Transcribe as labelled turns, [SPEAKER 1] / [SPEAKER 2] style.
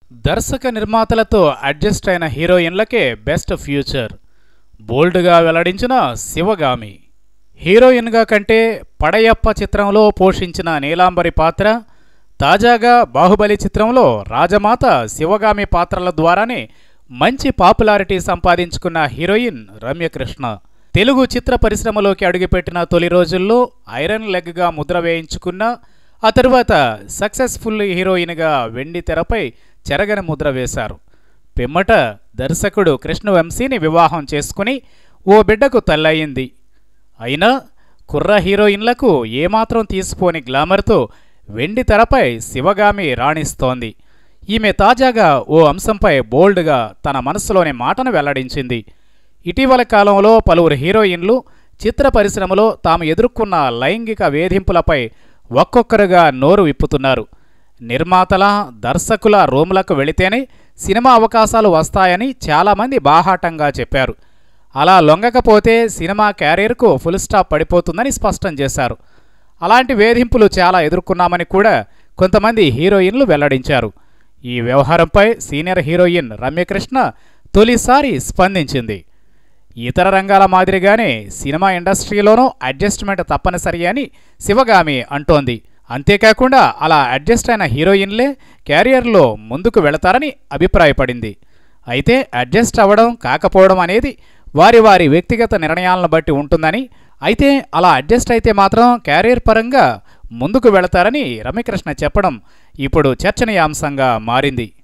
[SPEAKER 1] దర్శక నిర్మాతలతో అడ్జస్ట్ అయిన హీరోయిన్లకే best future బోల్డ్గా వెల్లడించిన శివగామి. హీరోయిన్గా కంటే పడయప్ప చిత్రంలో పోషించిన నీలాంబరి పాత్ర, తాజాగా బాహుబలి చిత్రంలో రాజమాత శివగామి పాత్రల ద్వారానే మంచి పాపులారిటీ సంపాదించుకున్న హీరోయిన్ రమ్యకృష్ణ. తెలుగు చిత్ర పరిశ్రమలోకి అడుగుపెట్టిన తొలి రోజుల్లో ఐరన్ లెగ్గా ముద్ర వేయించుకున్న ఆ తరువాత సక్సెస్ఫుల్ హీరోయిన్గా వెండి తెరపై చెరగని ముద్ర వేశారు. పిమ్మట దర్శకుడు కృష్ణవంశీని వివాహం చేసుకుని ఓ బిడ్డకు తల్లయింది. అయినా కుర్ర హీరోయిన్లకు ఏమాత్రం తీసిపోని గ్లామర్తో వెండి తెరపై శివగామి రాణిస్తోంది. ఈమె తాజాగా ఓ అంశంపై బోల్డ్గా తన మనసులోని మాటను వెల్లడించింది. ఇటీవల కాలంలో పలువురు హీరోయిన్లు చిత్ర పరిశ్రమలో తాము ఎదుర్కొన్న లైంగిక వేధింపులపై ఒక్కొక్కరుగా నోరు విప్పుతున్నారు. నిర్మాతల, దర్శకుల రూములకు వెళితేనే సినిమా అవకాశాలు వస్తాయని చాలామంది బాహాటంగా చెప్పారు. అలా లొంగకపోతే సినిమా క్యారియర్కు ఫుల్ స్టాప్ పడిపోతుందని స్పష్టం చేశారు. అలాంటి వేధింపులు చాలా ఎదుర్కొన్నామని కూడా కొంతమంది హీరోయిన్లు వెల్లడించారు. ఈ వ్యవహారంపై సీనియర్ హీరోయిన్ రమ్యకృష్ణ తొలిసారి స్పందించింది. ఇతర రంగాల మాదిరిగానే సినిమా ఇండస్ట్రీలోనూ అడ్జస్ట్మెంట్ తప్పనిసరి అని శివగామి అంటోంది. అంతేకాకుండా అలా అడ్జస్ట్ అయిన హీరోయిన్లే క్యారియర్లో ముందుకు వెళతారని అభిప్రాయపడింది. అయితే అడ్జస్ట్ అవ్వడం కాకపోవడం అనేది వారి వారి వ్యక్తిగత నిర్ణయాలను బట్టి ఉంటుందని, అయితే అలా అడ్జస్ట్ అయితే మాత్రం క్యారియర్ పరంగా ముందుకు వెళతారని రమ్యకృష్ణ చెప్పడం ఇప్పుడు చర్చనీయాంశంగా మారింది.